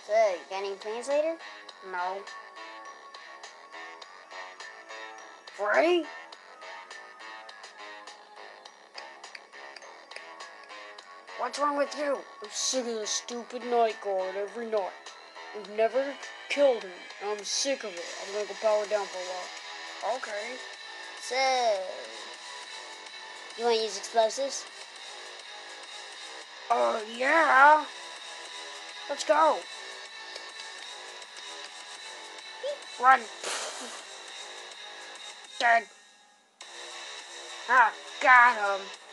So, you got any plans later? No. Freddy? What's wrong with you? I'm sick of this stupid night guard every night. We've never killed him, and I'm sick of it. I'm gonna go power down for a while. Okay. So, you want to use explosives? Yeah. Let's go. Run. Dead. Ah, got him.